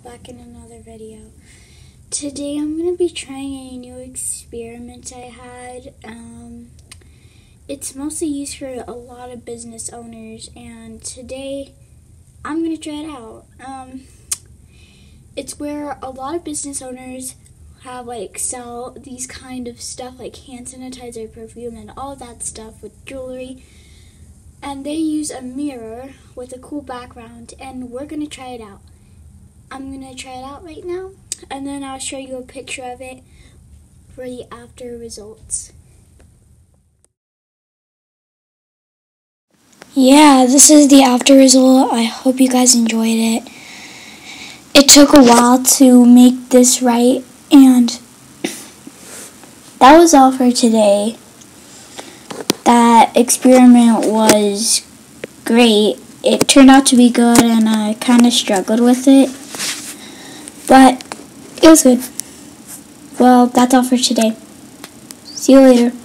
back in another video. Today I'm going to be trying a new experiment I had. It's mostly used for a lot of business owners, and today I'm going to try it out. It's where a lot of business owners have sell these kind of stuff like hand sanitizer, perfume, and all that stuff with jewelry. And they use a mirror with a cool background, and we're going to try it out. I'm going to try it out right now, and then I'll show you a picture of it for the after results. Yeah, this is the after result. I hope you guys enjoyed it. It took a while to make this right, and that was all for today. That experiment was great. It turned out to be good, and I kind of struggled with it, but it was good. Well, that's all for today. See you later.